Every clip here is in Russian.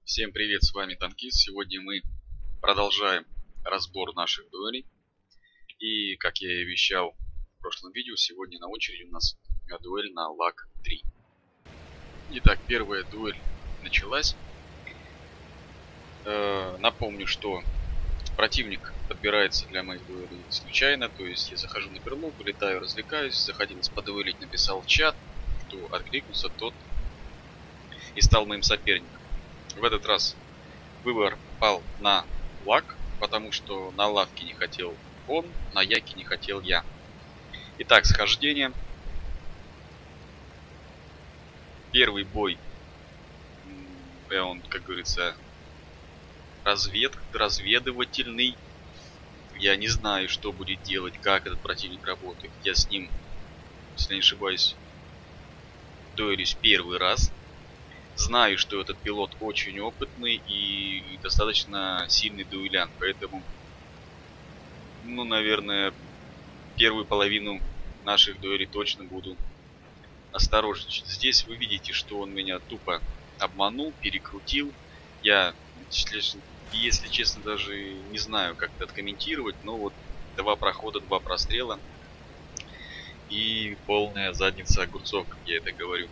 Всем привет, с вами Танкист. Сегодня мы продолжаем разбор наших дуэлей. И, как я и обещал в прошлом видео, сегодня на очереди у нас дуэль на ЛАК 3. Итак, первая дуэль началась. Напомню, что противник подбирается для моих дуэлей случайно. То есть я захожу на берлог, вылетаю, развлекаюсь, захотелось подуэлить, написал в чат. Кто откликнулся, тот и стал моим соперником. В этот раз выбор пал на ЛАК, потому что на лавке не хотел он, на яке не хотел я. Итак, схождение. Первый бой, он, как говорится, разведывательный. Я не знаю, что будет делать, как этот противник работает. Я с ним, если не ошибаюсь, дуэлюсь первый раз. Знаю, что этот пилот очень опытный и достаточно сильный дуэлянт, поэтому, наверное, первую половину наших дуэлей точно буду осторожничать. Здесь вы видите, что он меня тупо обманул, перекрутил. Я, если честно, даже не знаю, как это откомментировать, но вот 2 прохода, 2 прострела и полная задница огурцов, как я это говорю.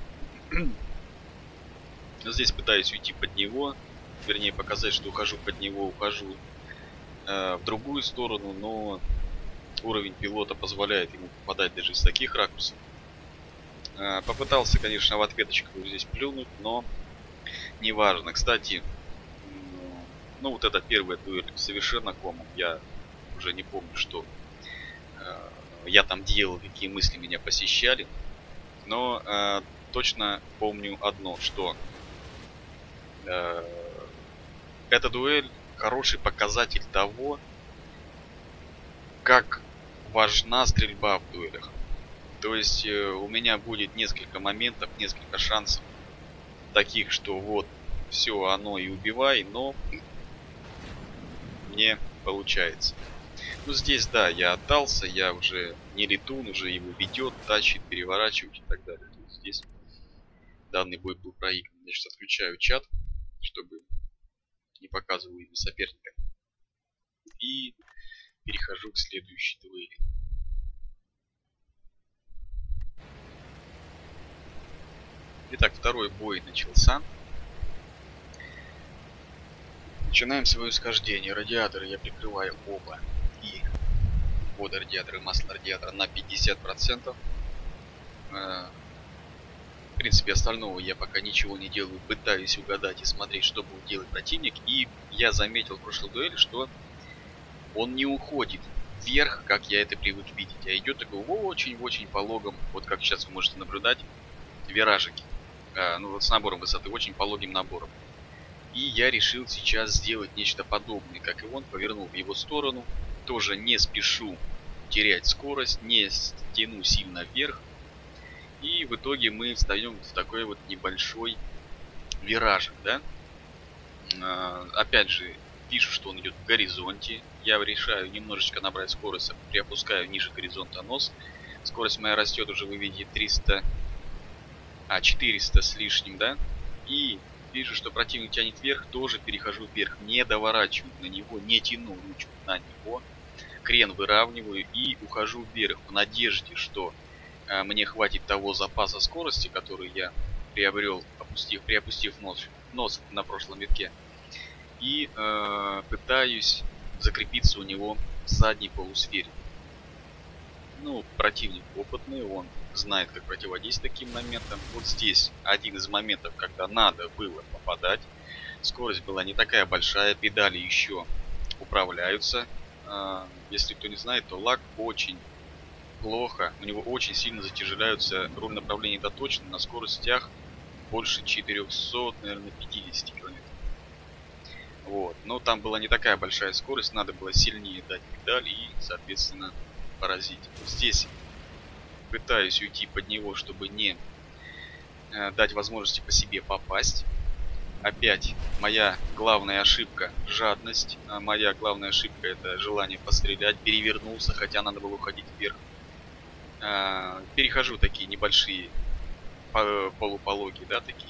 Здесь пытаюсь уйти под него, вернее показать, что ухожу под него, ухожу в другую сторону, но уровень пилота позволяет ему попадать даже из таких ракурсов. Попытался, конечно, в ответочку здесь плюнуть, но неважно. Кстати, вот эта первая дуэль совершенно комом. Я уже не помню, что я там делал, какие мысли меня посещали. Но точно помню одно, что эта дуэль хороший показатель того, как важна стрельба в дуэлях. То есть у меня будет несколько моментов, несколько шансов таких, что вот все оно и убивай, но не получается. Здесь да, я отдался, я уже не летун, уже его ведет, тащит, переворачивает и так далее. То есть здесь данный бой был проигран. Я сейчас отключаю чат, чтобы не показывал имя соперника. И перехожу к следующей дуэли. Итак, второй бой начался. Начинаем свое схождение. Радиаторы я прикрываю оба. И водорадиатор и масло радиатора на 50%. В принципе, остального я пока ничего не делаю. Пытаюсь угадать и смотреть, что будет делать противник. И я заметил в прошлой дуэли, что он не уходит вверх, как я это привык видеть. А идет такой очень-очень пологом, вот как сейчас вы можете наблюдать, виражики. Вот с набором высоты, очень пологим набором. И я решил сейчас сделать нечто подобное, как и он, повернул в его сторону. Тоже не спешу терять скорость, не тяну сильно вверх. И в итоге мы встаем в такой вот небольшой виражик, да. Опять же, вижу, что он идет в горизонте. Я решаю немножечко набрать скорость, приопускаю ниже горизонта нос. Скорость моя растет уже, вы видите, 400 с лишним, да. И вижу, что противник тянет вверх, тоже перехожу вверх, не доворачиваю на него, не тяну ручку на него. Крен выравниваю и ухожу вверх в надежде, что мне хватит того запаса скорости, который я приобрел, приопустив нос на прошлом витке. И пытаюсь закрепиться у него в задней полусфере. Противник опытный, он знает, как противодействовать таким моментам. Вот здесь один из моментов, когда надо было попадать. Скорость была не такая большая, педали еще управляются. Если кто не знает, то ЛАК очень плохо, у него очень сильно затяжеляются руль направления, это точно, на скоростях больше 400, наверное, 50 км. Вот, но там была не такая большая скорость, надо было сильнее дать педаль и, соответственно, поразить. Здесь пытаюсь уйти под него, чтобы не дать возможности по себе попасть. Опять моя главная ошибка — жадность. Моя главная ошибка — это желание пострелять. Перевернулся, хотя надо было уходить вверх. Перехожу такие небольшие полупологи, да, такие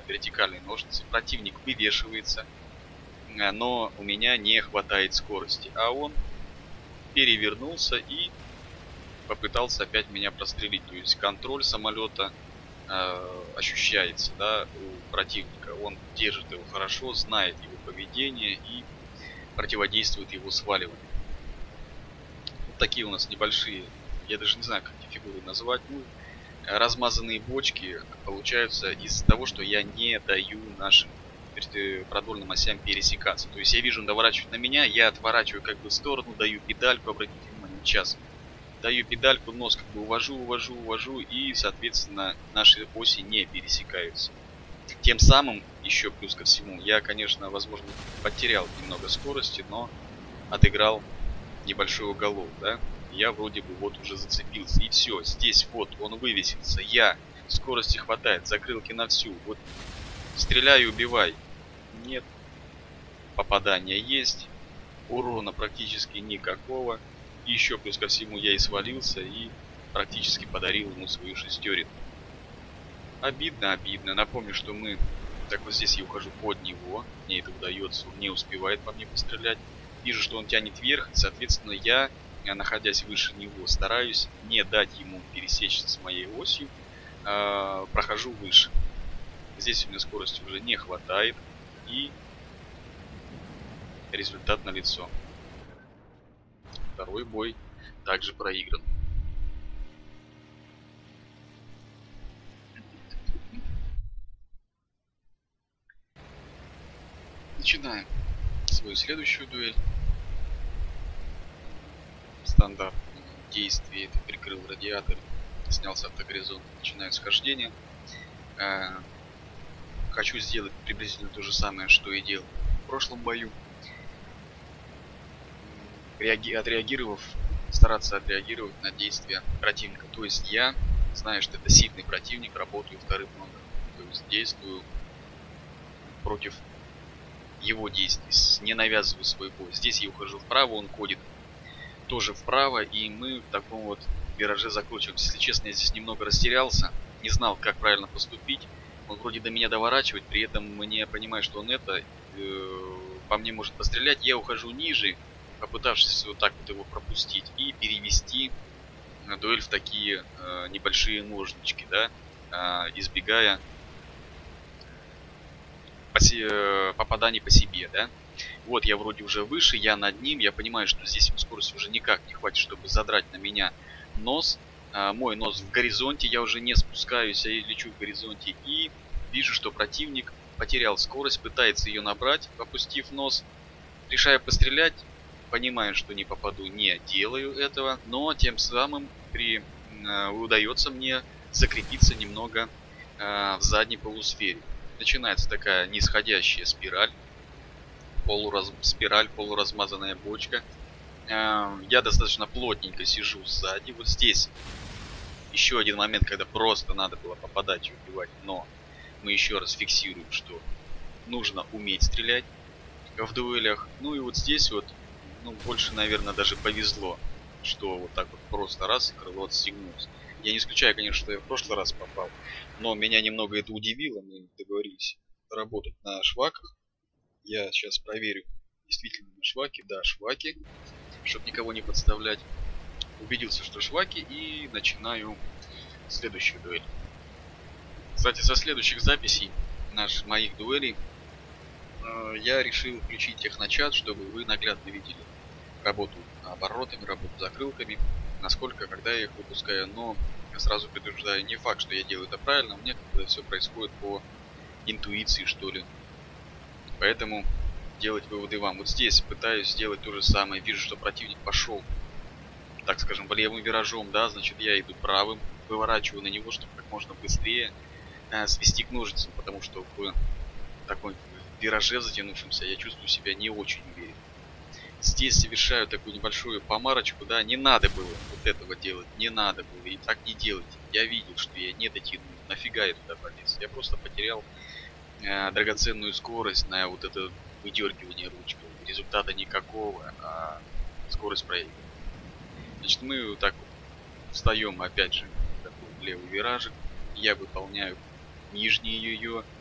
вертикальные ножницы. Противник вывешивается, но у меня не хватает скорости. А он перевернулся и попытался опять меня прострелить. То есть контроль самолета ощущается, да, у противника. Он держит его хорошо, знает его поведение и противодействует его сваливанию. Вот такие у нас небольшие, я даже не знаю, как эти фигуры назвать, ну, размазанные бочки получаются из-за того, что я не даю нашим продольным осям пересекаться. То есть я вижу, он доворачивает на меня, я отворачиваю как бы в сторону, даю педальку, обратите внимание, сейчас. Даю педальку, нос как бы увожу, и, соответственно, наши оси не пересекаются. Тем самым, еще плюс ко всему, я, конечно, возможно, потерял немного скорости, но отыграл небольшой уголок, да. Я вроде бы вот уже зацепился, и все, здесь вот он вывесился, я, скорости хватает, закрылки на всю, вот стреляй и убивай. Нет, попадания есть, урона практически никакого. Еще плюс ко всему я и свалился и практически подарил ему свою шестерину. Обидно, обидно. Напомню, что мы... Так вот здесь я ухожу под него. Мне это удается, он не успевает по мне пострелять. Вижу, что он тянет вверх. Соответственно, я, находясь выше него, стараюсь не дать ему пересечься с моей осью. Прохожу выше. Здесь у меня скорости уже не хватает. И результат налицо. Второй бой также проигран. Начинаем свою следующую дуэль. Стандарт действий. Это прикрыл радиатор, снялся автогоризонт. Начинаю схождение. Хочу сделать приблизительно то же самое, что и делал в прошлом бою. Стараться отреагировать на действия противника. То есть я, знаю, что это сильный противник, работаю вторым номером. То есть действую против его действий, не навязываю свой бой. Здесь я ухожу вправо, он ходит тоже вправо, и мы в таком вот вираже закручиваемся. Если честно, я здесь немного растерялся, не знал, как правильно поступить. Он вроде до меня доворачивает, при этом мне понимаю, что он по мне может пострелять. Я ухожу ниже, попытавшись вот так вот его пропустить и перевести дуэль в такие небольшие ножнички, да, избегая попаданий по себе, да. Вот я вроде уже выше, я над ним, я понимаю, что здесь ему скорости уже никак не хватит, чтобы задрать на меня нос. Мой нос в горизонте, я уже не спускаюсь, я лечу в горизонте и вижу, что противник потерял скорость, пытается ее набрать, опустив нос. Решаю пострелять, понимаю, что не попаду, не делаю этого, но тем самым удается мне закрепиться немного в задней полусфере. Начинается такая нисходящая спираль, полуразмазанная бочка. Я достаточно плотненько сижу сзади. Вот здесь еще один момент, когда просто надо было попадать и убивать, но мы еще раз фиксируем, что нужно уметь стрелять в дуэлях. Ну и вот здесь вот, ну, больше, наверное, даже повезло, что вот так вот просто раз крыло отстегнулось. Я не исключаю, конечно, что я в прошлый раз попал, но меня немного это удивило. Мы договорились работать на шваках. Я сейчас проверю, действительно на шваки. Да, шваки, чтобы никого не подставлять. Убедился, что шваки, и начинаю следующую дуэль. Кстати, со следующих записей моих дуэлей я решил включить техночат, чтобы вы наглядно видели работу оборотами, работу закрылками, насколько, когда я их выпускаю. Но я сразу предупреждаю, не факт, что я делаю это правильно. У меня как-то все происходит по интуиции, что ли. Поэтому делать выводы вам. Вот здесь пытаюсь сделать то же самое. Вижу, что противник пошел, так скажем, левым виражом, да, значит я иду правым, выворачиваю на него, чтобы как можно быстрее свести к ножницам, потому что в такой вираже затянувшемся я чувствую себя не очень уверенно. Здесь совершаю такую небольшую помарочку, да, не надо было вот этого делать, не надо было, и так не делайте. Я видел, что я не дотянул, нафига я туда полез, я просто потерял драгоценную скорость на вот это выдергивание ручкой. Результата никакого, а скорость проигрывает. Значит, мы вот так вот встаем опять же в такой левый виражик. Я выполняю нижний ее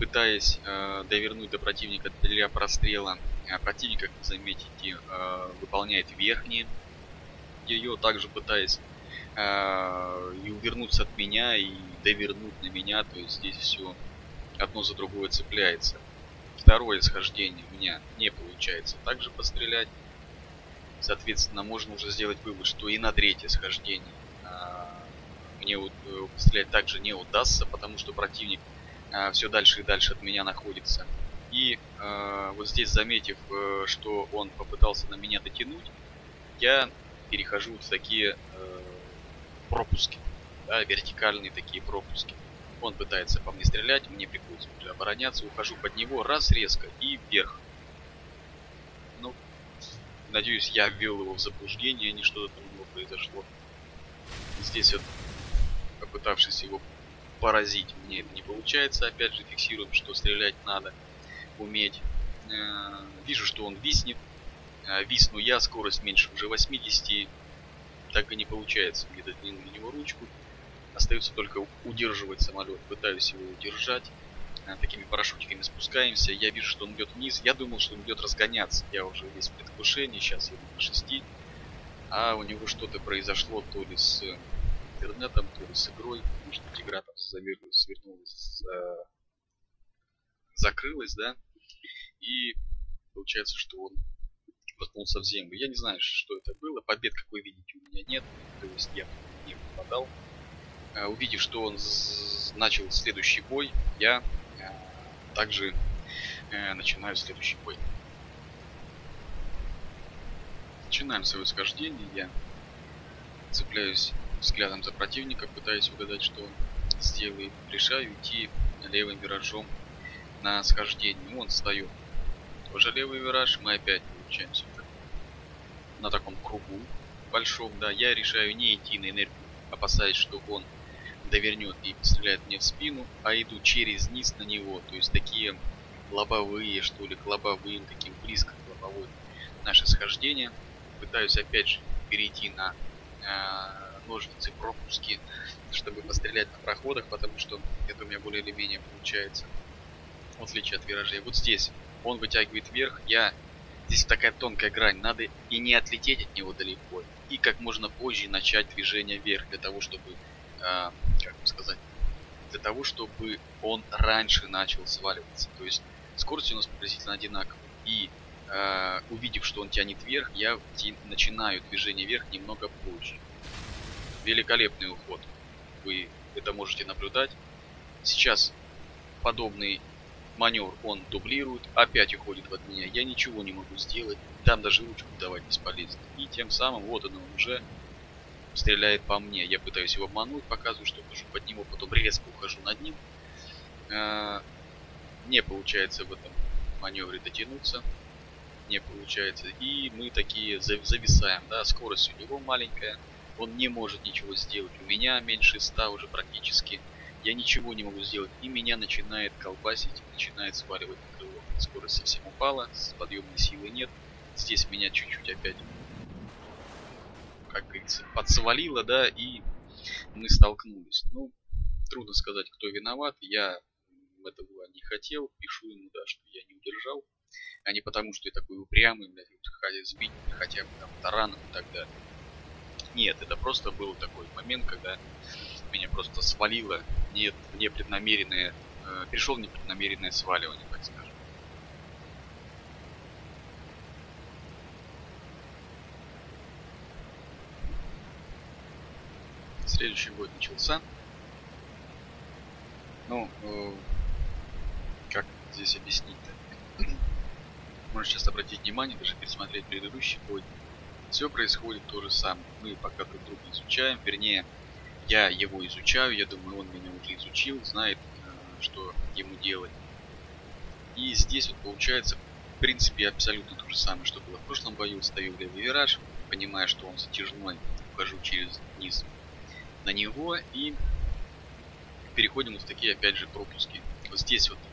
пытаясь довернуть до противника для прострела. Противник, как вы заметите, выполняет верхние ее, также пытаясь и увернуться от меня, и довернуть на меня. То есть здесь все одно за другое цепляется. Второе схождение у меня не получается также пострелять. Соответственно, можно уже сделать вывод, что и на третье схождение мне пострелять также не удастся, потому что противник все дальше и дальше от меня находится. И вот здесь, заметив, что он попытался на меня дотянуть, я перехожу в такие пропуски, да, вертикальные такие пропуски. Он пытается по мне стрелять, мне приходится уже обороняться, ухожу под него, раз резко и вверх. Ну, надеюсь, я ввел его в заблуждение, а не что-то там у него произошло. Здесь вот, попытавшись его поразить, мне это не получается. Опять же, фиксируем, что стрелять надо уметь. Вижу, что он виснет. Висну я, скорость меньше уже 80. Так и не получается мне дотянуть на него ручку. Остается только удерживать самолет. Пытаюсь его удержать. Такими парашютиками спускаемся. Я вижу, что он идет вниз. Я думал, что он идет разгоняться. Я уже весь в предвкушении. Сейчас еду на 6. А у него что-то произошло то ли с интернетом, то ли с игрой. Может быть, игра там свернулась, закрылась, да. И получается, что он воткнулся в землю. Я не знаю, что это было. Побед, как вы видите, у меня нет. То есть я не попадал. Увидев, что он начал следующий бой, я также начинаю следующий бой. Начинаем свое схождение. Я цепляюсь взглядом за противника, пытаясь угадать, что он сделает. Решаю идти левым виражом на схождение. Он встает. Тоже левый вираж. Мы опять получаемся на таком кругу большом. Да, я решаю не идти на энергию, опасаясь, что он довернет и постреляет мне в спину, а иду через низ на него. То есть такие лобовые, что ли, к лобовым, таким близко к лобовой наше схождение. Пытаюсь опять же перейти на ножницы, пропуски, чтобы пострелять на проходах, потому что это у меня более или менее получается, в отличие от виражей. Вот здесь он вытягивает вверх, здесь такая тонкая грань, надо и не отлететь от него далеко, и как можно позже начать движение вверх, для того, чтобы, как бы сказать, для того, чтобы он раньше начал сваливаться. То есть скорость у нас приблизительно одинаковая. И увидев, что он тянет вверх, я начинаю движение вверх немного позже. Великолепный уход. Вы это можете наблюдать. Сейчас подобный маневр он дублирует, опять уходит от меня. Я ничего не могу сделать. Там даже ручку давать бесполезно. И тем самым вот он уже стреляет по мне. Я пытаюсь его обмануть, показываю, что хожу под него, потом резко ухожу над ним. Не получается в этом маневре дотянуться. Не получается. И мы такие зависаем. Да? Скорость у него маленькая. Он не может ничего сделать. У меня меньше 100 уже практически. Я ничего не могу сделать. И меня начинает колбасить, начинает сваливать на крыло. Скорость совсем упала, подъемной силы нет. Здесь меня чуть-чуть опять, как говорится, подсвалило, да, и мы столкнулись. Ну, трудно сказать, кто виноват. Я этого не хотел. Пишу ему, да, что я не удержал. А не потому, что я такой упрямый, блядь, сбить хотя бы там тараном и так далее. Нет, это просто был такой момент, когда меня просто свалило непреднамеренное, перешел непреднамеренное сваливание, так скажем. Следующий бой начался. Ну, как здесь объяснить-то? Можно сейчас обратить внимание, даже пересмотреть предыдущий бой. Все происходит то же самое. Мы пока друг друга изучаем, вернее, я его изучаю, я думаю, он меня уже изучил, знает, что ему делать. И здесь вот получается, в принципе, абсолютно то же самое, что было в прошлом бою. Стою в левый вираж, понимая, что он затяжной, ухожу через низ на него и переходим вот в такие, опять же, пропуски. Вот здесь вот,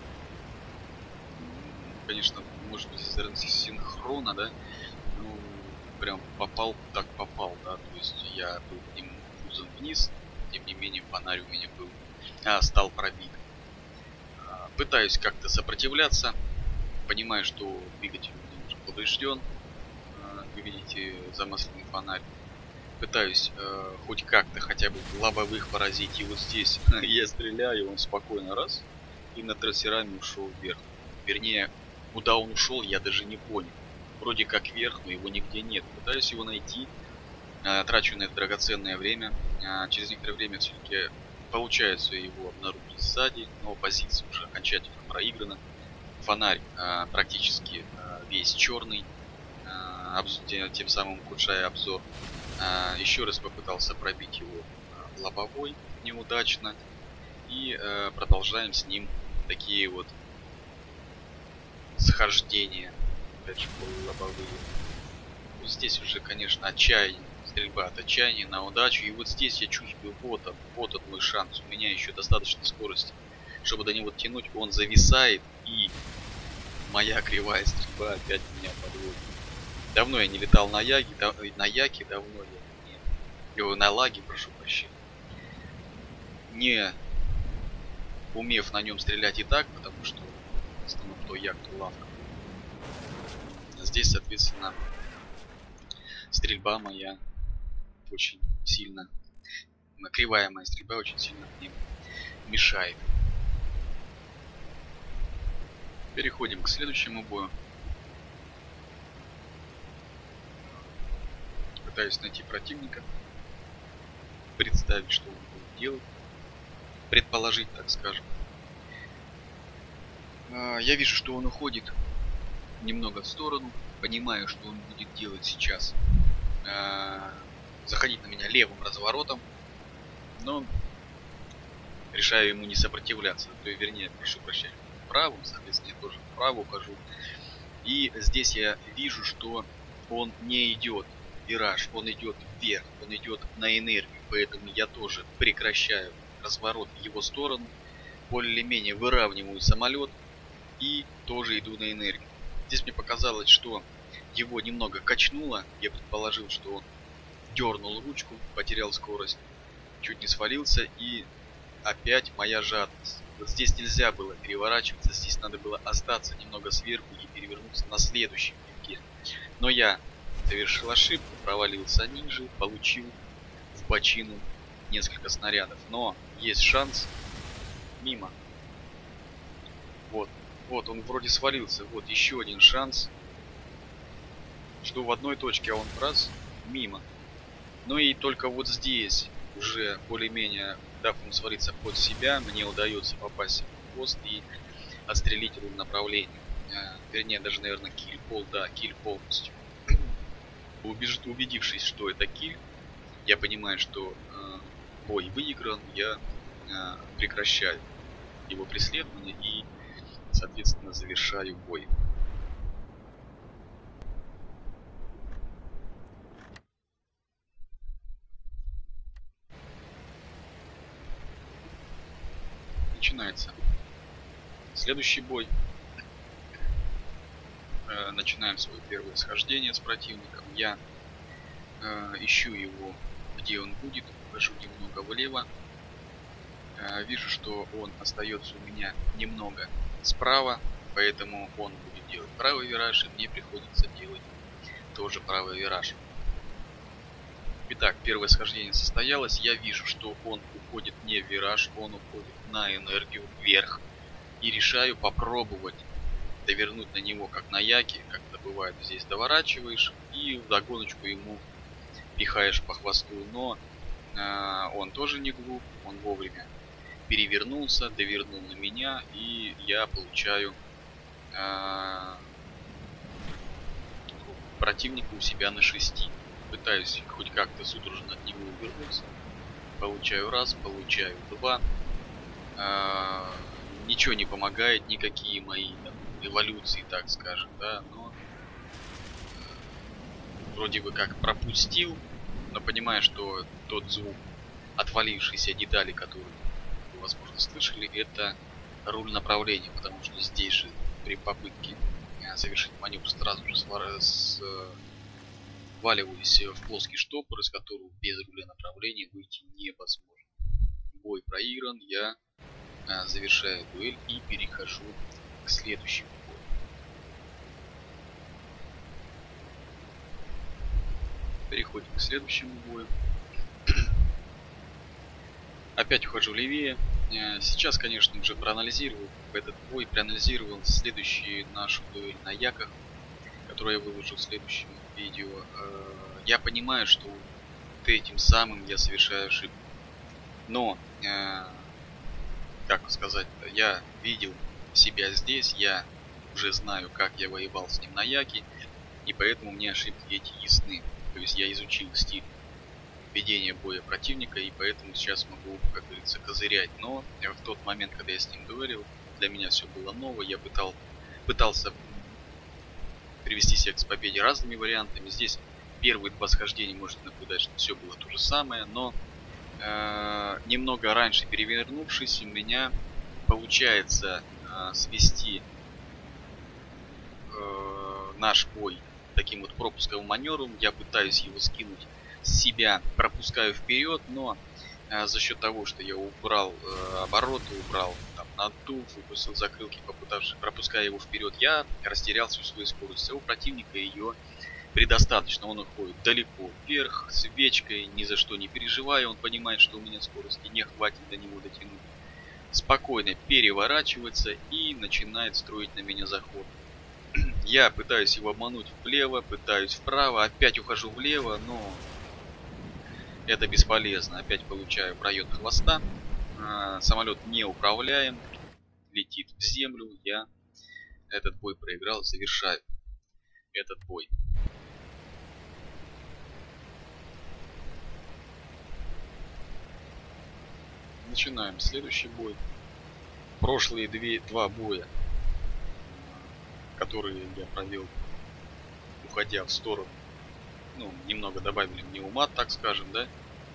конечно, может быть, из-за синхрона, да, ну, прям попал, так попал, да, то есть я был к нему кузом вниз, тем не менее фонарь у меня был, стал пробит. Пытаюсь как-то сопротивляться, понимаю, что двигатель у меня уже поврежден. Вы видите замасленный фонарь. Пытаюсь хоть как-то хотя бы лобовых поразить. И вот здесь я стреляю, он спокойно раз и на трассерами ушел вверх. Вернее, куда он ушел, я даже не понял. Вроде как вверх, но его нигде нет. Пытаюсь его найти, трачу на это драгоценное время. Через некоторое время все-таки получается его обнаружить сзади, но позиция уже окончательно проиграна. Фонарь практически весь черный, тем самым ухудшая обзор. Еще раз попытался пробить его лобовой, неудачно. И продолжаем с ним такие вот схождения, опять же, лобовые. Вот здесь уже, конечно, отчаяние, стрельба от отчаяния на удачу. И вот здесь я чувствую, вот он мой шанс. У меня еще достаточно скорости, чтобы до него тянуть. Он зависает, и моя кривая стрельба опять меня подводит. Давно я не летал на Яге, на Яке, давно я не... на Лаге, прошу прощения. Не умев на нем стрелять и так, потому что в основном то Як, то Лавка. Здесь, соответственно, стрельба моя очень сильно, кривая моя стрельба очень сильно мне мешает. Переходим к следующему бою. Пытаюсь найти противника, представить, что он будет делать, предположить, так скажем. Я вижу, что он уходит немного в сторону, понимаю, что он будет делать сейчас. Заходить на меня левым разворотом, но решаю ему не сопротивляться, то есть, вернее, прошу прощения, вправо, соответственно, я тоже вправо ухожу. И здесь я вижу, что он не идет вираж, он идет вверх, он идет на энергию, поэтому я тоже прекращаю разворот в его сторону, более-менее выравниваю самолет и тоже иду на энергию. Здесь мне показалось, что его немного качнуло, я предположил, что он дернул ручку, потерял скорость, чуть не свалился, и опять моя жадность. Вот здесь нельзя было переворачиваться, здесь надо было остаться немного сверху и перевернуться на следующем витке. Но я совершил ошибку, провалился ниже, получил в бочину несколько снарядов. Но есть шанс мимо. Вот он вроде свалился. Вот еще один шанс, что в одной точке он раз мимо. Ну и только вот здесь, уже более-менее дав ему свалиться под себя, мне удается попасть в хвост и отстрелить руль направления. Вернее, даже, наверное, киль, да, киль полностью. Убедившись, что это киль, я понимаю, что бой выигран, я прекращаю его преследование и, соответственно, завершаю бой. Начинается следующий бой. Начинаем свое первое схождение с противником. Я ищу его, где он будет, ухожу немного влево. Вижу, что он остается у меня немного справа, поэтому он будет делать правый вираж, и мне приходится делать тоже правый вираж. Итак, первое схождение состоялось. Я вижу, что он уходит не в вираж, он уходит на энергию вверх. И решаю попробовать довернуть на него, как на Яке, как это бывает, здесь доворачиваешь и вдогоночку ему пихаешь по хвосту. Но он тоже не глуп, он вовремя перевернулся, довернул на меня, и я получаю противника у себя на 6. Пытаюсь хоть как-то судорожно от него увернуться. Получаю раз, получаю два. Ничего не помогает, никакие мои там эволюции, так скажем, да, но вроде бы как пропустил, но понимаю, что тот звук отвалившейся детали, которую вы, возможно, слышали, это руль направления, потому что здесь же при попытке совершить маневр сразу же сваливаюсь в плоский штопор, из которого без руля направления выйти невозможно. Бой проигран, я завершаю дуэль и перехожу к следующему бою. Переходим к следующему бою. Опять ухожу левее. Сейчас, конечно, уже проанализировал этот бой, проанализировал следующую нашу дуэль на яках, которую я выложу в следующем видео. Я понимаю, что этим самым я совершаю ошибку. Но, как сказать, я видел себя здесь, я уже знаю, как я воевал с ним на яке, и поэтому мне ошибки эти ясны. То есть я изучил стиль ведения боя противника, и поэтому сейчас могу, как говорится, козырять. Но в тот момент, когда я с ним дуэлил, для меня все было ново, я пытался привести себя к победе разными вариантами. Здесь первые два схождения можете наблюдать, что все было то же самое, но немного раньше перевернувшись, у меня получается свести наш бой таким вот пропусковым маневром. Я пытаюсь его скинуть с себя, пропускаю вперед, но за счет того, что я убрал обороты, убрал там наддув, выпустил закрылки, пропуская его вперед, я растерял всю свою скорость. А у противника ее предостаточно, он уходит далеко вверх, свечкой, ни за что не переживая, он понимает, что у меня скорости не хватит до него дотянуть. Спокойно переворачивается и начинает строить на меня заход. Я пытаюсь его обмануть влево, пытаюсь вправо, опять ухожу влево, но это бесполезно. Опять получаю в район хвоста. Самолет не управляем, летит в землю. Я этот бой проиграл, завершаю этот бой. Начинаем следующий бой. Прошлые два боя, которые я провел, уходя в сторону, ну, немного добавили мне ума, так скажем, да.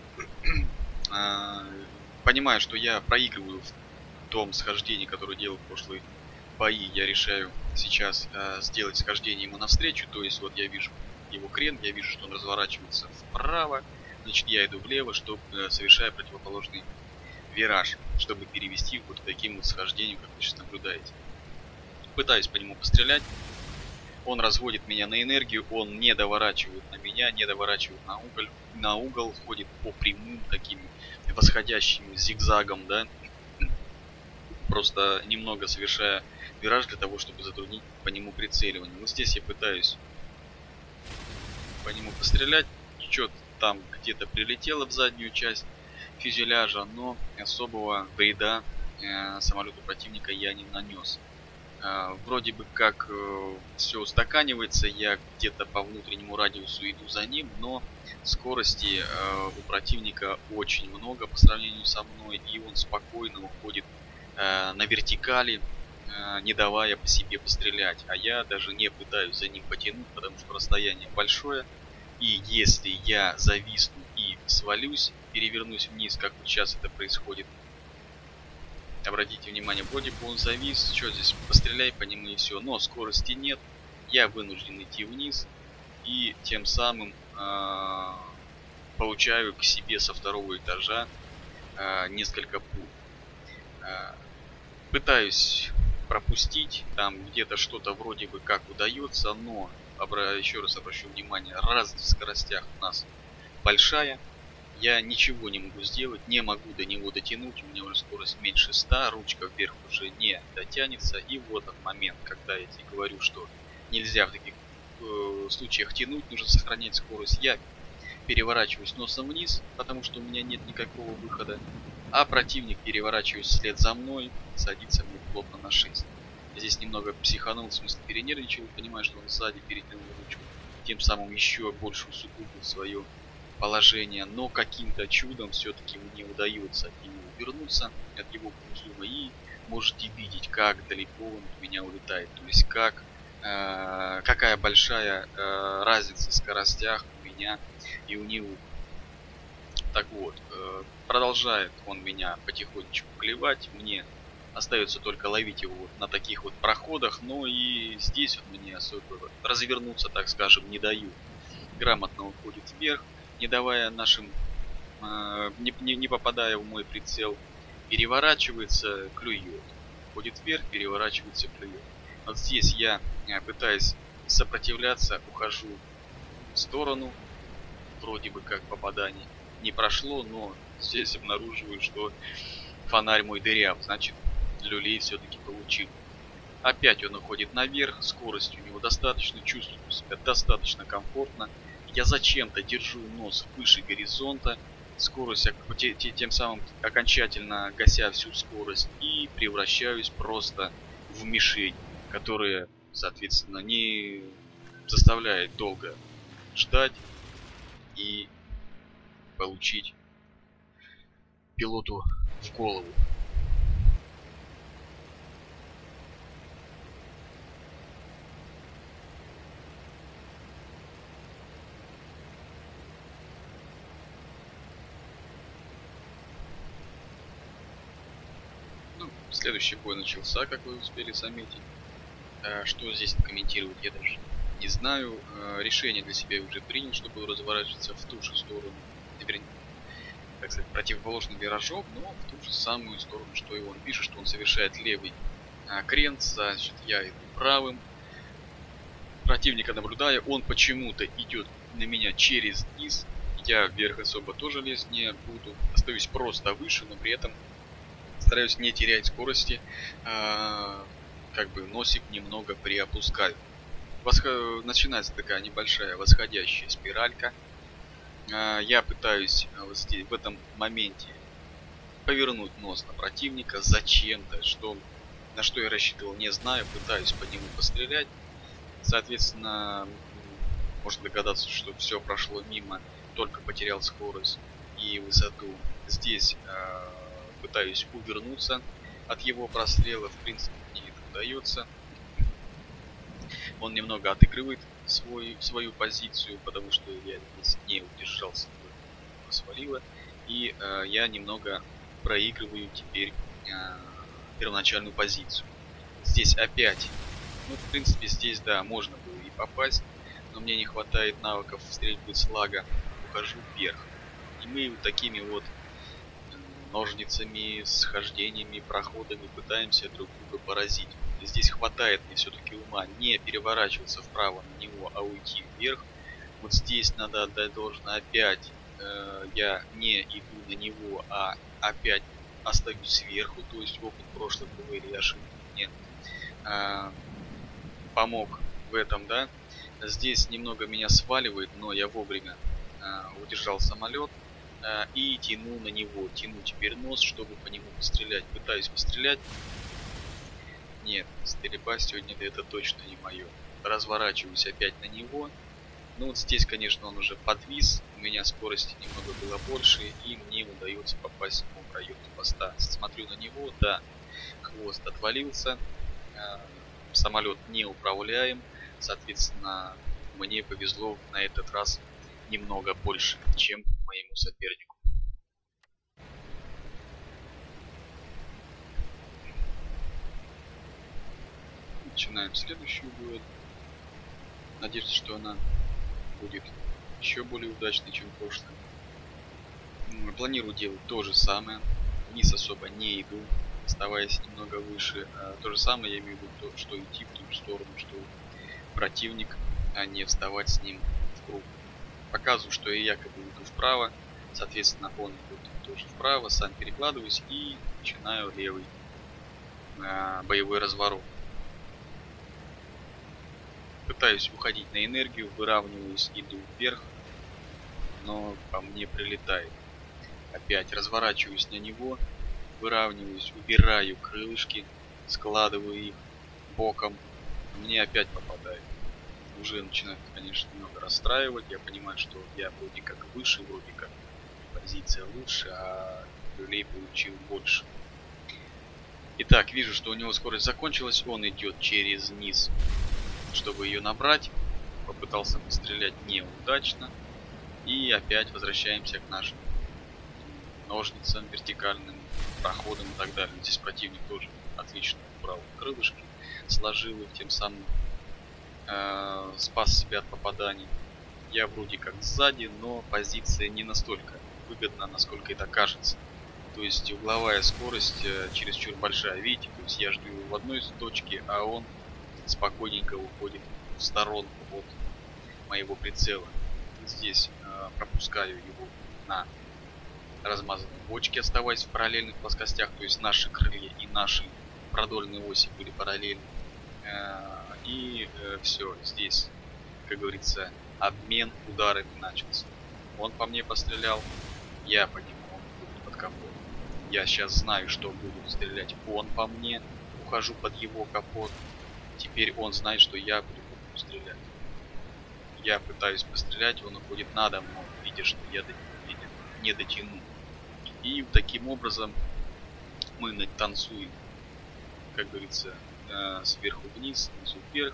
Понимаю, что я проигрываю в том схождении, которое делал в прошлые бои. Я решаю сейчас сделать схождение ему навстречу. То есть вот я вижу его крен, я вижу, что он разворачивается вправо. Значит, я иду влево, чтобы совершая противоположный вираж, чтобы перевести вот таким вот схождением, как вы сейчас наблюдаете. Пытаюсь по нему пострелять. Он разводит меня на энергию, он не доворачивает на меня, не доворачивает на угол, ходит по прямым таким восходящим зигзагом, да. Просто немного совершая вираж для того, чтобы затруднить по нему прицеливание. Вот здесь я пытаюсь по нему пострелять. Что-то там где-то прилетело в заднюю часть фюзеляжа, но особого вреда самолету противника я не нанес. Вроде бы как все устаканивается, я где-то по внутреннему радиусу иду за ним, но скорости у противника очень много по сравнению со мной, и он спокойно уходит на вертикали, не давая по себе пострелять. А я даже не пытаюсь за ним потянуть, потому что расстояние большое, и если я зависну и свалюсь, перевернусь вниз, как вот сейчас это происходит, обратите внимание, вроде бы он завис, что здесь, постреляй по нему и все, но скорости нет, я вынужден идти вниз, и тем самым получаю к себе со второго этажа несколько пуль. Пытаюсь пропустить, там где-то что-то вроде бы как удается, но еще раз обращу внимание, разница в скоростях у нас большая. Я ничего не могу сделать, не могу до него дотянуть, у меня уже скорость меньше 100, ручка вверх уже не дотянется. И вот этот момент, когда я тебе говорю, что нельзя в таких случаях тянуть, нужно сохранять скорость, я переворачиваюсь носом вниз, потому что у меня нет никакого выхода, а противник, переворачиваясь вслед за мной, садится мне плотно на 6. Я здесь немного психанул, в смысле перенервничал, понимаю, что он сзади перетянул ручку, тем самым еще больше усугубил свое положение, но каким-то чудом все-таки мне удается от него увернуться, от его консума, и можете видеть, как далеко он от меня улетает, то есть какая большая разница в скоростях у меня и у него. Так вот, продолжает он меня потихонечку клевать, мне остается только ловить его вот на таких вот проходах, но и здесь он мне особо развернуться, так скажем, не дают. Грамотно уходит вверх, не давая нашим, не попадая в мой прицел. переворачивается, клюет. Ходит вверх, переворачивается, клюет. Вот здесь я пытаюсь сопротивляться, ухожу в сторону, вроде бы как попадание не прошло, но здесь обнаруживаю, что фонарь мой дыряв, значит люлей все-таки получил. Опять он уходит наверх, скорость у него достаточно, чувствую себя достаточно комфортно. Я зачем-то держу нос выше горизонта, скорость тем самым окончательно гася всю скорость и превращаюсь просто в мишень, которая, соответственно, не заставляет долго ждать и получить пилоту в голову. Ну, следующий бой начался, как вы успели заметить. Что здесь комментировать, я даже не знаю. Решение для себя уже принял, чтобы разворачиваться в ту же сторону. Теперь, так сказать, противоположный виражок, но в ту же самую сторону, что и он. Пишет, что он совершает левый крен, значит, я иду правым. Противника наблюдая, он почему-то идет на меня через низ. Я вверх особо тоже лезть не буду. Остаюсь просто выше, но при этом стараюсь не терять скорости. Как бы носик немного приопускаю. Начинается такая небольшая восходящая спиралька. Я пытаюсь вот здесь, в этом моменте повернуть нос на противника зачем-то, на что я рассчитывал, не знаю. Пытаюсь по нему пострелять. Соответственно, можно догадаться, что все прошло мимо, только потерял скорость и высоту. Здесь пытаюсь увернуться от его прострела, в принципе мне это удается. Он немного отыгрывает свою позицию, потому что я здесь не удержался, свалило. И я немного проигрываю теперь первоначальную позицию. Здесь опять, ну в принципе здесь да, можно было и попасть, но мне не хватает навыков стрельбы с лага. Ухожу вверх. И мы вот такими вот ножницами, схождениями, проходами пытаемся друг друга поразить. Здесь хватает мне все-таки ума не переворачиваться вправо на него, а уйти вверх. Вот здесь надо отдать должное опять. Я не иду на него, а опять остаюсь сверху. То есть опыт прошлых БВ и ошибки мне помог в этом, да. Здесь немного меня сваливает, но я вовремя удержал самолет и тяну на него. Тяну теперь нос, чтобы по нему пострелять. Пытаюсь пострелять. Нет, стрельба сегодня это точно не мое. Разворачиваюсь опять на него. Ну вот здесь, конечно, он уже подвис. У меня скорости немного было больше. И мне удается попасть в район хвоста. Смотрю на него, да, хвост отвалился. Самолет не управляем. Соответственно, мне повезло на этот раз немного больше, чем моему сопернику. Начинаем следующую дуэль. Надеюсь, что она будет еще более удачной, чем прошлая. Планирую делать то же самое. Вниз особо не иду, оставаясь немного выше. То же самое я имею в виду, то, что идти в ту же сторону, что противник, а не вставать с ним в круг. Показываю, что я якобы иду вправо, соответственно он идет тоже вправо, сам перекладываюсь и начинаю левый боевой разворот. Пытаюсь уходить на энергию, выравниваюсь, иду вверх, но по мне прилетает. Опять разворачиваюсь на него, выравниваюсь, убираю крылышки, складываю их боком, мне опять попадает. Уже начинает, конечно, немного расстраивать. Я понимаю, что я вроде как выше, вроде как позиция лучше, а люлей получил больше. Итак, вижу, что у него скорость закончилась. Он идет через низ, чтобы ее набрать. Попытался пострелять неудачно. И опять возвращаемся к нашим ножницам, вертикальным проходам и так далее. Здесь противник тоже отлично убрал крылышки, сложил их, тем самым спас себя от попаданий. Я вроде как сзади, но позиция не настолько выгодна, насколько это кажется. То есть угловая скорость чересчур большая. Видите, то есть я жду его в одной точке, а он спокойненько уходит в сторонку от моего прицела. Здесь пропускаю его на размазанной бочке, оставаясь в параллельных плоскостях, то есть наши крылья и наши продольные оси были параллельны. И все, здесь, как говорится, обмен ударами начался. Он по мне пострелял, я по нему, он был под капот. Я сейчас знаю, что буду стрелять он по мне, ухожу под его капот. Теперь он знает, что я буду стрелять. Я пытаюсь пострелять, он уходит надо мной, видя, что я до него не дотяну. И таким образом мы танцуем, как говорится, сверху вниз, снизу вверх.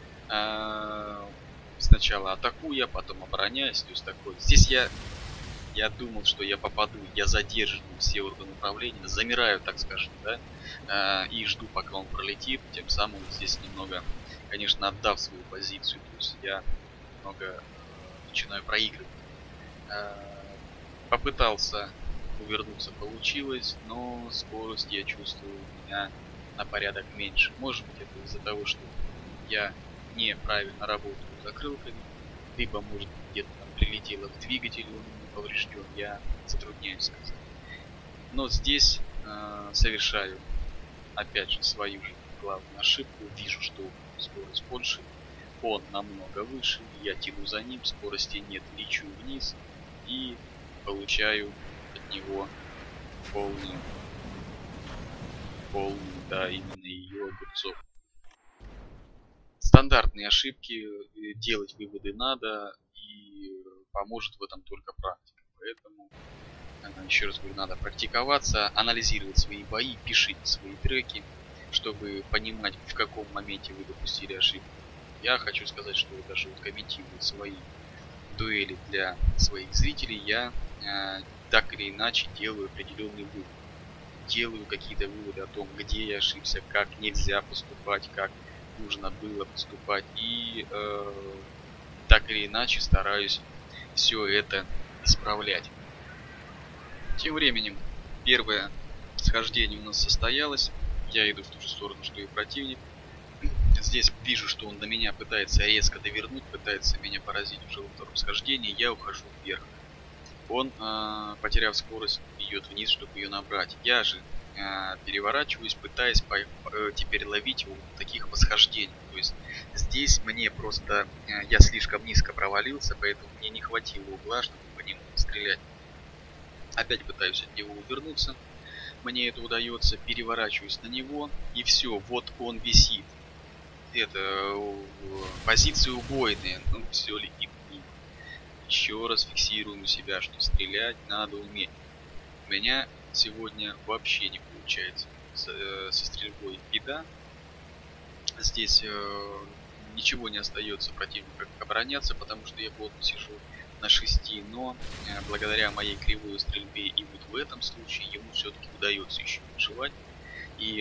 Сначала атакуя, потом обороняясь, то есть такой. Здесь я думал, что я попаду, я задерживаю все органы управления, замираю, так скажем, да, и жду, пока он пролетит, тем самым здесь немного, конечно, отдав свою позицию, то есть я немного начинаю проигрывать. Попытался увернуться, получилось, но скорость, я чувствую, у меня на порядок меньше. Может быть, это из-за того, что я неправильно работаю закрылками, либо, может, где-то там прилетело в двигатель, он поврежден, я затрудняюсь сказать. Но здесь совершаю, опять же, свою же главную ошибку. Вижу, что скорость больше, он намного выше, я тяну за ним, скорости нет, лечу вниз и получаю от него полную, да, именно ее огурцов. Стандартные ошибки, делать выводы надо, и поможет в этом только практика. Поэтому, еще раз говорю, надо практиковаться, анализировать свои бои, пишите свои треки, чтобы понимать, в каком моменте вы допустили ошибку. Я хочу сказать, что даже вот комментируя свои дуэли для своих зрителей, я так или иначе делаю определенный вывод. Делаю какие-то выводы о том, где я ошибся, как нельзя поступать, как нужно было поступать. И так или иначе стараюсь все это исправлять. Тем временем первое схождение у нас состоялось. Я иду в ту же сторону, что и противник. Здесь вижу, что он до меня пытается резко довернуть, пытается меня поразить уже во втором схождении. Я ухожу вверх. Он, потеряв скорость, идет вниз, чтобы ее набрать. Я же переворачиваюсь, пытаясь теперь ловить его в таких восхождениях. То есть здесь мне просто, я слишком низко провалился, поэтому мне не хватило угла, чтобы по нему стрелять. Опять пытаюсь от него увернуться. Мне это удается, переворачиваюсь на него, и все, вот он висит. Это позиции убойные, ну все летит. Еще раз фиксируем у себя, что стрелять надо уметь. У меня сегодня вообще не получается со стрельбой беда. Здесь ничего не остается противнику, как обороняться, потому что я плотно сижу на 6, но благодаря моей кривой стрельбе и вот в этом случае ему все-таки удается еще выживать и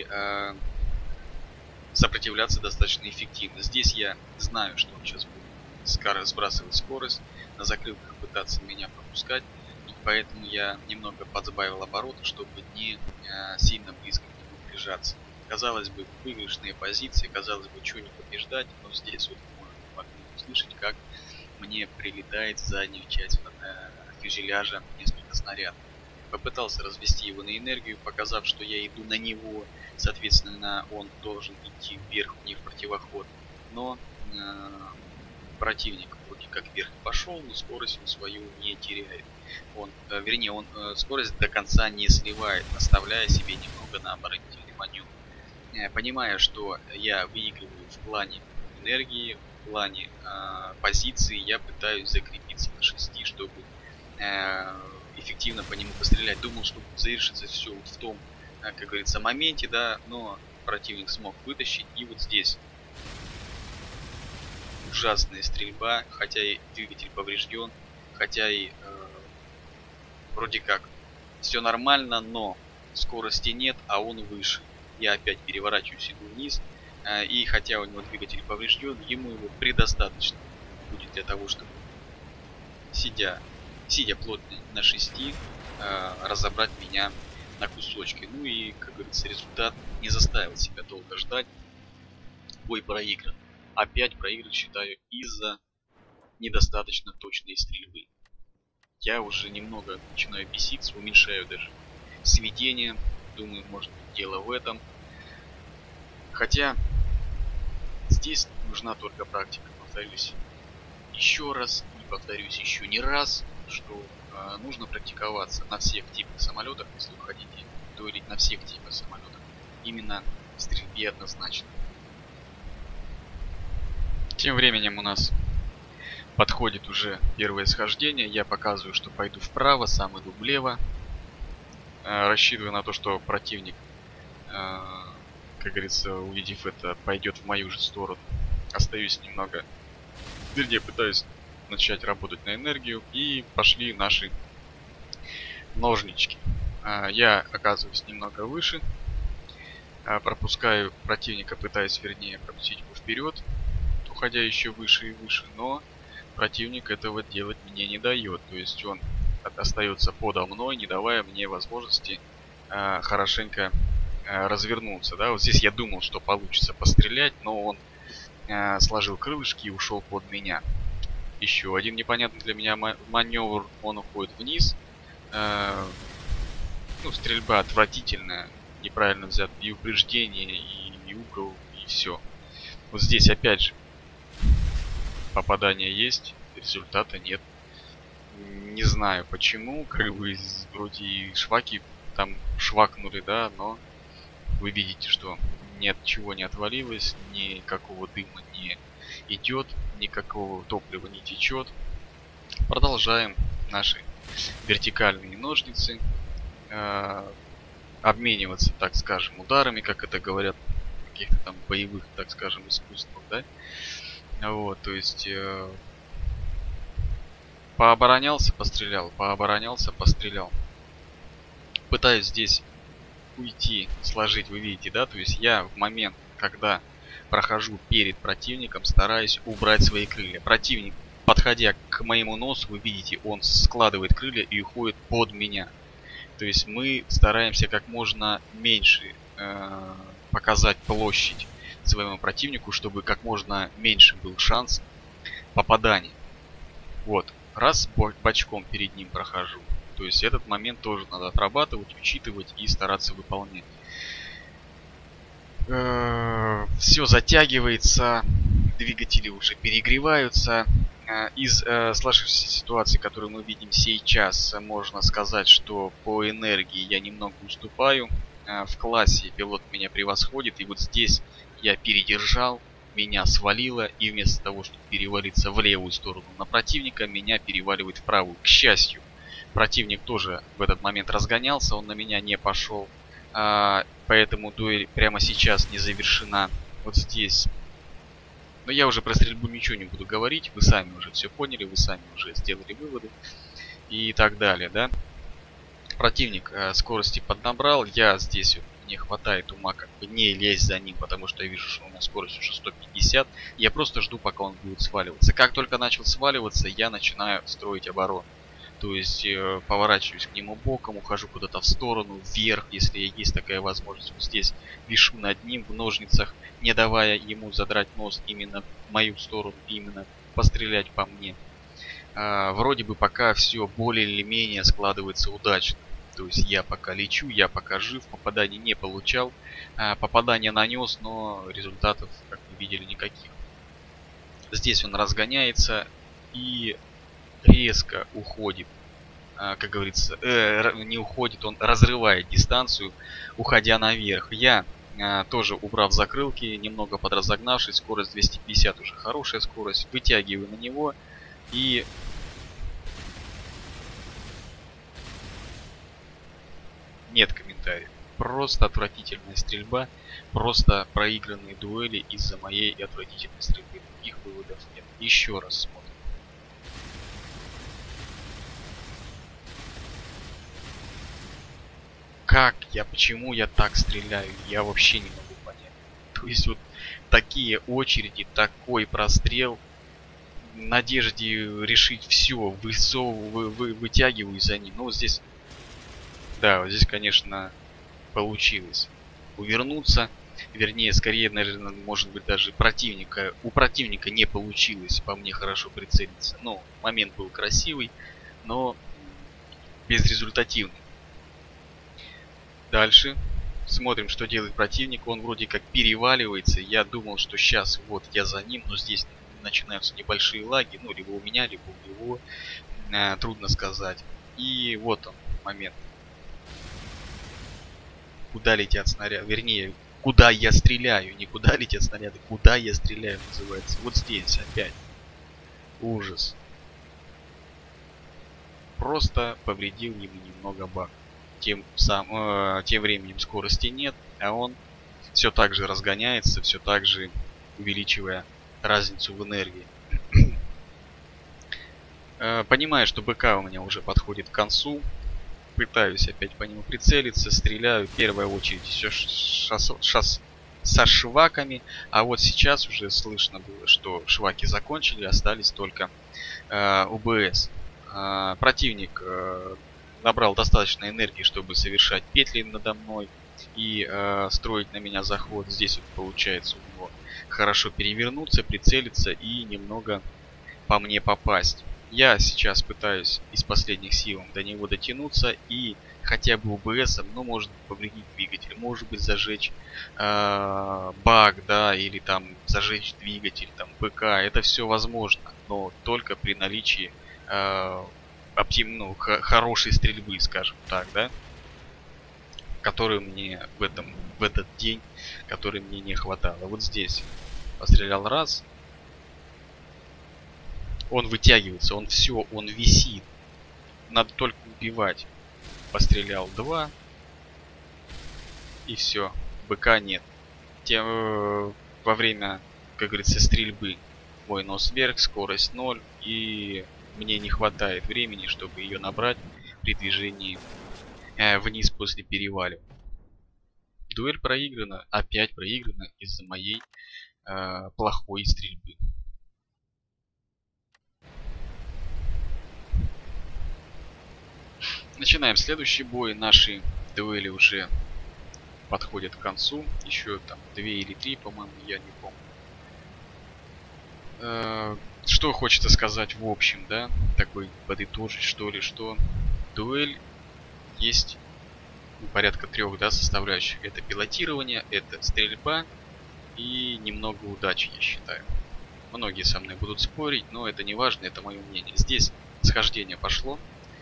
сопротивляться достаточно эффективно. Здесь я знаю, что он сейчас будет сбрасывать скорость, на закрылках пытаться меня пропускать, и поэтому я немного подсбавил обороты, чтобы не сильно близко к нему прижаться. Казалось бы, выигрышные позиции, казалось бы, что не побеждать, но здесь вот можно услышать, как мне прилетает задняя часть фюзеляжа несколько снарядов. Попытался развести его на энергию, показав, что я иду на него, соответственно, он должен идти вверх, не в противоход. Но противник вроде как вверх пошел, но скорость он свою не теряет. Он скорость до конца не сливает, оставляя себе немного на оборонительный маневр. Понимая, что я выигрываю в плане энергии, в плане позиции, я пытаюсь закрепиться на 6, чтобы эффективно по нему пострелять. Думал, что завершится все вот в том, как говорится, моменте, да, но противник смог вытащить. И вот здесь ужасная стрельба, хотя и двигатель поврежден, хотя и вроде как все нормально, но скорости нет, а он выше. Я опять переворачиваюсь, иду вниз, и хотя у него двигатель поврежден, ему его предостаточно будет для того, чтобы сидя плотно на 6, разобрать меня на кусочки. Ну и, как говорится, результат не заставил себя долго ждать. Бой проигран. Опять проигран, считаю, из-за недостаточно точной стрельбы. Я уже немного начинаю беситься, уменьшаю даже сведение. Думаю, может быть, дело в этом. Хотя здесь нужна только практика. Повторюсь еще раз и повторюсь еще не раз, что нужно практиковаться на всех типах самолетов, если вы хотите дуэлить на всех типах самолетов. Именно в стрельбе однозначно. Тем временем у нас подходит уже первое схождение. Я показываю, что пойду вправо, сам иду влево. Рассчитываю на то, что противник, как говорится, увидев это, пойдет в мою же сторону. Остаюсь немного, вернее, пытаюсь начать работать на энергию. И пошли наши ножнички. Я оказываюсь немного выше. Пропускаю противника, пытаюсь, вернее, пропустить его вперед, уходя еще выше и выше. Но противник этого делать мне не дает. То есть он остается подо мной, не давая мне возможности хорошенько развернуться. Да? Вот здесь я думал, что получится пострелять, но он сложил крылышки и ушел под меня. Еще один непонятный для меня маневр. Он уходит вниз. Ну, стрельба отвратительная. Неправильно взят и упреждение, и угол, и все. Вот здесь опять же попадание есть, результата нет. Не знаю почему, как бы вроде и шваки там швакнули, да, но вы видите, что ни от чего не отвалилось, никакого дыма не идет, никакого топлива не течет. Продолжаем наши вертикальные ножницы обмениваться, так скажем, ударами, как это говорят в каких-то там боевых, так скажем, искусствах, да. Вот, то есть пооборонялся, пострелял, пооборонялся, пострелял. Пытаюсь здесь уйти, сложить, вы видите, да, то есть я в момент, когда прохожу перед противником, стараюсь убрать свои крылья. Противник, подходя к моему носу, вы видите, он складывает крылья и уходит под меня. То есть мы стараемся как можно меньше показать площадь своему противнику, чтобы как можно меньше был шанс попадания. Вот, раз бочком перед ним прохожу. То есть этот момент тоже надо отрабатывать, учитывать и стараться выполнять. Все затягивается, двигатели уже перегреваются. Из сложившейся ситуации, которую мы видим сейчас, можно сказать, что по энергии я немного уступаю. В классе пилот меня превосходит, и вот здесь я передержал, меня свалило, и вместо того, чтобы перевалиться в левую сторону на противника, меня переваливает в правую. К счастью, противник тоже в этот момент разгонялся, он на меня не пошел, поэтому дуэль прямо сейчас не завершена. Вот здесь. Но я уже про стрельбу ничего не буду говорить, вы сами уже все поняли, вы сами уже сделали выводы и так далее, да. Противник скорости поднабрал, я здесь вот, мне хватает ума как бы не лезть за ним, потому что я вижу, что у меня скорость уже 150, я просто жду, пока он будет сваливаться. Как только начал сваливаться, я начинаю строить оборону. То есть поворачиваюсь к нему боком, ухожу куда-то в сторону, вверх, если есть такая возможность. Вот здесь вишу над ним в ножницах, не давая ему задрать нос именно в мою сторону, именно пострелять по мне. Вроде бы пока все более или менее складывается удачно. То есть я пока лечу, я пока жив, попаданий не получал. Попадание нанес, но результатов, как вы видели, никаких. Здесь он разгоняется и резко уходит, как говорится, не уходит, он разрывает дистанцию, уходя наверх. Я тоже, убрав закрылки, немного подразогнавшись, скорость 250 уже хорошая скорость, вытягиваю на него и нет комментариев. Просто отвратительная стрельба, просто проигранные дуэли из-за моей отвратительной стрельбы. Других выводов нет. Еще раз смотрим. Почему я так стреляю, я вообще не могу понять. То есть вот такие очереди, такой прострел, в надежде решить все, вытягиваю за ним. Ну вот здесь Да, вот здесь, конечно, получилось увернуться. Вернее, скорее, наверное, может быть, даже у противника не получилось по мне хорошо прицелиться. Ну, момент был красивый, но безрезультативный. Дальше смотрим, что делает противник. Он вроде как переваливается. Я думал, что сейчас вот я за ним, но здесь начинаются небольшие лаги. Ну, либо у меня, либо у него. Трудно сказать. И вот он момент. Куда летят снаряды? Вернее, куда я стреляю. Не куда летят снаряды, куда я стреляю называется. Вот здесь опять. Ужас. Просто повредил ему немного баг. Тем временем скорости нет, а он все так же разгоняется, все так же увеличивая разницу в энергии. Понимаю, что БК у меня уже подходит к концу. Пытаюсь опять по нему прицелиться, стреляю. В первую очередь все со шваками. А вот сейчас уже слышно было, что шваки закончили, остались только УБС. Противник набрал достаточно энергии, чтобы совершать петли надо мной и строить на меня заход. Здесь вот получается у него хорошо перевернуться, прицелиться и немного по мне попасть. Я сейчас пытаюсь из последних сил до него дотянуться и хотя бы УБСом, ну, может повредить двигатель, может быть зажечь баг, да, или там зажечь двигатель, там ПК, это все возможно, но только при наличии хорошей стрельбы, скажем так, да, которую мне в этот день, который мне не хватало. Вот здесь пострелял раз, он вытягивается, он висит. Надо только убивать. Пострелял 2. И все. БК нет. Во время, как говорится, стрельбы мой нос вверх, скорость 0. И мне не хватает времени, чтобы ее набрать при движении вниз после переваливания. Дуэль проиграна. Опять проиграна из-за моей плохой стрельбы. Начинаем следующий бой. Наши дуэли уже подходят к концу. Еще там 2 или 3, по-моему, я не помню. Что хочется сказать в общем, да? Такой подытожить, что ли, что дуэль есть порядка 3, да, составляющих. Это пилотирование, это стрельба и немного удачи, я считаю. Многие со мной будут спорить, но это не важно, это мое мнение. Здесь схождение пошло.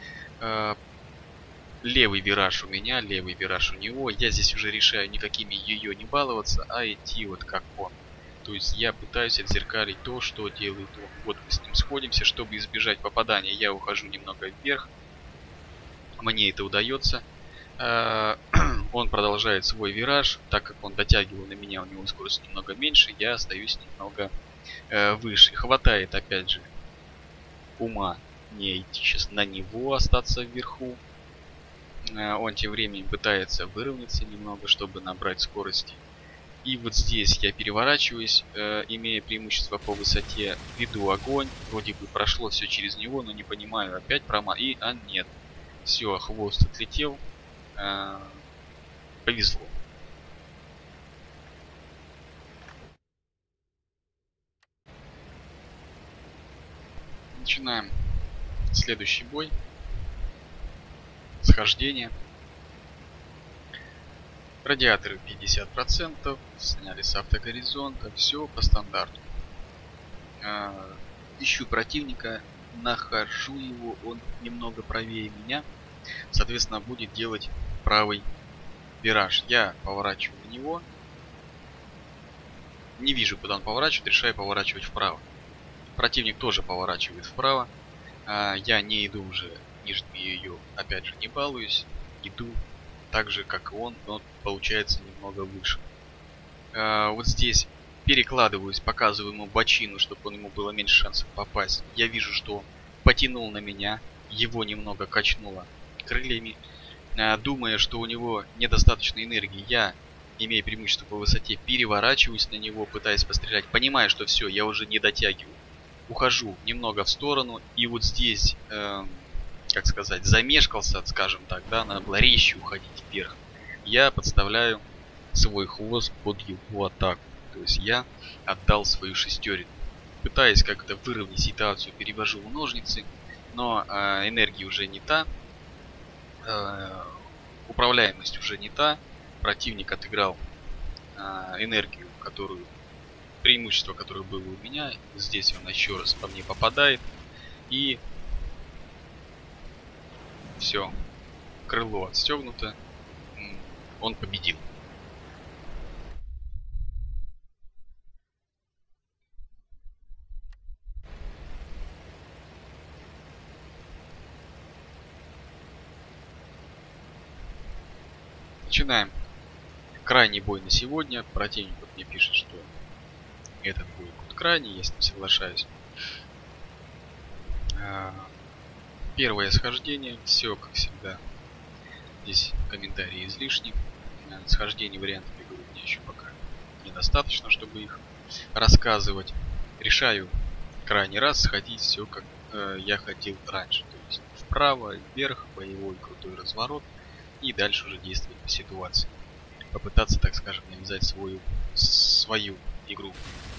Левый вираж у меня, левый вираж у него. Я здесь уже решаю никакими ее не баловаться, а идти вот как он. То есть я пытаюсь отзеркалить то, что делает он. Вот мы с ним сходимся, чтобы избежать попадания. Я ухожу немного вверх. Мне это удается. Он продолжает свой вираж. Так как он дотягивал на меня, у него скорость немного меньше. Я остаюсь немного выше. Хватает опять же ума не идти сейчас на него, остаться вверху. Он тем временем пытается выровняться немного, чтобы набрать скорости. И вот здесь я переворачиваюсь, имея преимущество по высоте, веду огонь. Вроде бы прошло все через него, но не понимаю, опять нет. Все, хвост отлетел. Повезло. Начинаем следующий бой. Схождение. Радиаторы 50%, сняли с автогоризонта, все по стандарту. Ищу противника, нахожу его, он немного правее меня, соответственно будет делать правый вираж. Я поворачиваю на него, не вижу, куда он поворачивает, решаю поворачивать вправо. Противник тоже поворачивает вправо, я не иду уже нижнюю ее, опять же не балуюсь, иду так же как и он, но получается немного выше. Вот здесь перекладываюсь, показываю ему бочину, чтобы ему было меньше шансов попасть. Я вижу, что он потянул на меня, его немного качнуло крыльями. Думая, что у него недостаточно энергии, я, имея преимущество по высоте, переворачиваюсь на него, пытаясь пострелять. Понимаю, что все, я уже не дотягиваю. Ухожу немного в сторону, и вот здесь как сказать, замешкался, скажем так, да, надо было резче уходить вверх. Я подставляю свой хвост под его атаку. То есть я отдал свою шестеренку. Пытаясь как-то выровнять ситуацию, перевожу в ножницы, но энергия уже не та, управляемость уже не та. Противник отыграл энергию, преимущество, которое было у меня. Здесь он еще раз по мне попадает. И все, крыло отстегнуто. Он победил. Начинаем крайний бой на сегодня. Противник вот мне пишет, что этот бой будет крайний, я с ним соглашаюсь. Первое схождение, все как всегда. Здесь комментарии излишни. Схождений вариантов игры мне еще пока недостаточно, чтобы их рассказывать. Решаю крайний раз сходить все как я ходил раньше. То есть вправо, вверх, боевой крутой разворот. И дальше уже действовать по ситуации. Попытаться, так скажем, навязать свою игру.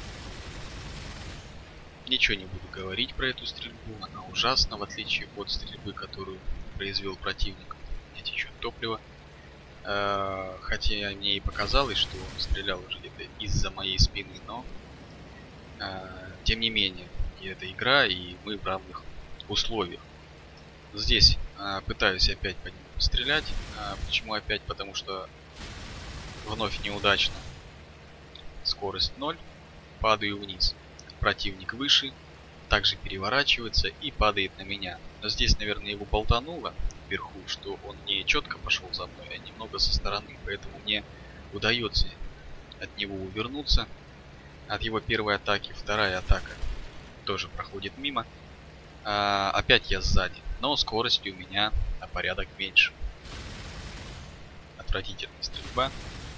Ничего не буду говорить про эту стрельбу. Она ужасна, в отличие от стрельбы, которую произвел противник. У меня течет топливо. Хотя мне и показалось, что он стрелял уже где-то из-за моей спины, но тем не менее, это игра, и мы в равных условиях. Здесь пытаюсь опять по нему стрелять. Почему опять? Потому что вновь неудачно. Скорость 0. Падаю вниз. Противник выше. Также переворачивается и падает на меня. Но здесь, наверное, его болтануло вверху, что он не четко пошел за мной, а немного со стороны. Поэтому мне удается от него увернуться. От его первой атаки вторая атака тоже проходит мимо. Опять я сзади, но скорость у меня на порядок меньше. Отвратительная стрельба.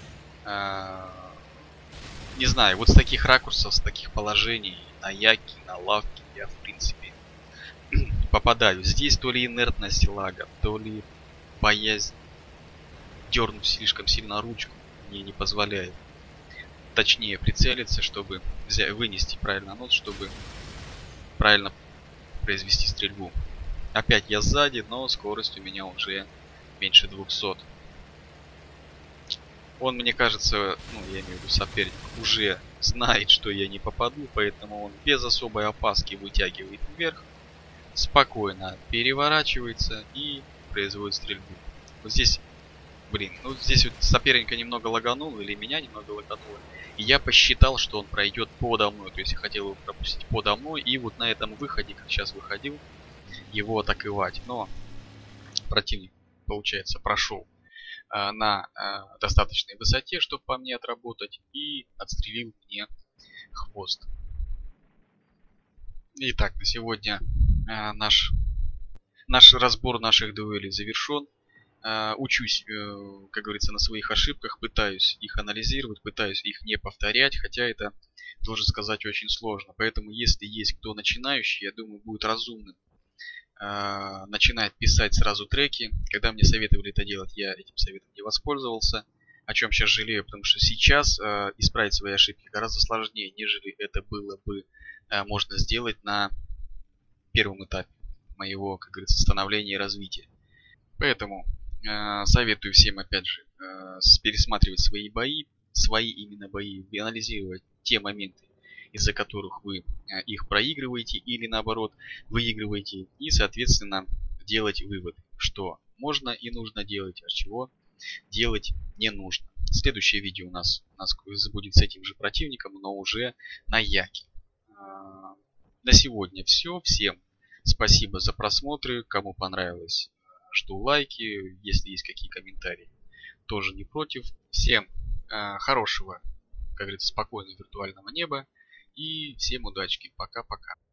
Не знаю, вот с таких ракурсов, с таких положений, на яки, на лавки я в принципе попадаю. Здесь то ли инертность лага, то ли боязнь дернуть слишком сильно ручку мне не позволяет точнее прицелиться, чтобы вынести правильно нос, чтобы правильно произвести стрельбу. Опять я сзади, но скорость у меня уже меньше 200. Он, мне кажется, ну я имею в виду соперник, уже знает, что я не попаду, поэтому он без особой опаски вытягивает вверх, спокойно переворачивается и производит стрельбу. Вот здесь, блин, ну здесь вот соперника немного лагануло, или меня немного лагануло. И я посчитал, что он пройдет подо мной. То есть я хотел его пропустить подо мной. И вот на этом выходе, как сейчас выходил, его атаковать. Но противник, получается, прошел на достаточной высоте, чтобы по мне отработать. И отстрелил мне хвост. Итак, на сегодня наш разбор наших дуэлей завершен. Учусь, как говорится, на своих ошибках, пытаюсь их анализировать, пытаюсь их не повторять, хотя это, должен сказать, очень сложно. Поэтому, если есть кто начинающий, я думаю, будет разумным начинать писать сразу треки. Когда мне советовали это делать, я этим советом не воспользовался, о чем сейчас жалею, потому что сейчас исправить свои ошибки гораздо сложнее, нежели это было бы можно сделать на первом этапе моего, как говорится, становления и развития. Поэтому советую всем, опять же, пересматривать свои бои, свои именно бои, и анализировать те моменты, из-за которых вы их проигрываете или наоборот выигрываете, и, соответственно, делать вывод, что можно и нужно делать, а чего делать не нужно. Следующее видео у нас будет с этим же противником, но уже на яке. На сегодня все. Всем спасибо за просмотры. Кому понравилось, жду лайки. Если есть какие комментарии, тоже не против. Всем хорошего, как говорится, спокойного виртуального неба. И всем удачи. Пока-пока.